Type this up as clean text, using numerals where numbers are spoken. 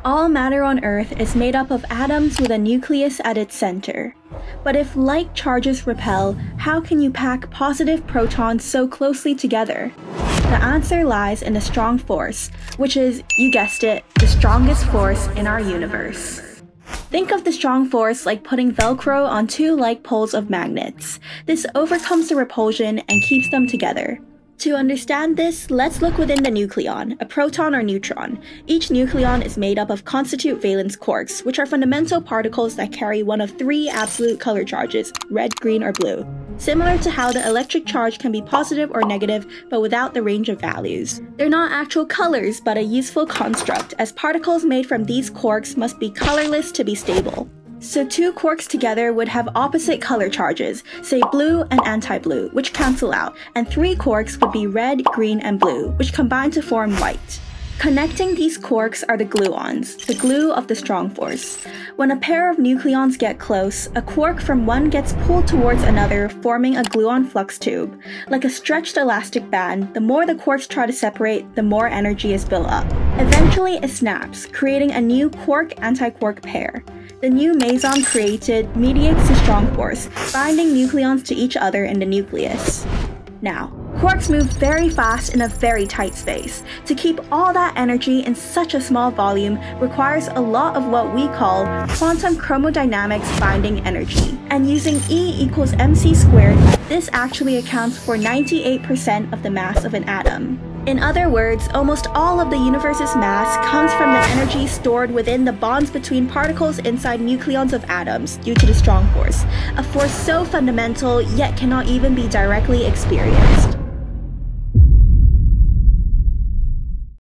All matter on Earth is made up of atoms with a nucleus at its center. But if like charges repel, how can you pack positive protons so closely together? The answer lies in a strong force, which is, you guessed it, the strongest force in our universe. Think of the strong force like putting Velcro on two like poles of magnets. This overcomes the repulsion and keeps them together. To understand this, let's look within the nucleon, a proton or neutron. Each nucleon is made up of constitute valence quarks, which are fundamental particles that carry one of three absolute color charges, red, green, or blue. Similar to how the electric charge can be positive or negative, but without the range of values. They're not actual colors, but a useful construct, as particles made from these quarks must be colorless to be stable. So two quarks together would have opposite color charges, say blue and anti-blue, which cancel out, and three quarks would be red, green, and blue, which combine to form white. Connecting these quarks are the gluons, the glue of the strong force. When a pair of nucleons get close, a quark from one gets pulled towards another, forming a gluon flux tube. Like a stretched elastic band, the more the quarks try to separate, the more energy is built up. Eventually it snaps, creating a new quark-antiquark pair. The new meson created mediates the strong force, binding nucleons to each other in the nucleus. Now, quarks move very fast in a very tight space. To keep all that energy in such a small volume requires a lot of what we call quantum chromodynamics binding energy. And using E equals mc squared, this actually accounts for 98% of the mass of an atom. In other words, almost all of the universe's mass comes from the energy stored within the bonds between particles inside nucleons of atoms due to the strong force, a force so fundamental yet cannot even be directly experienced.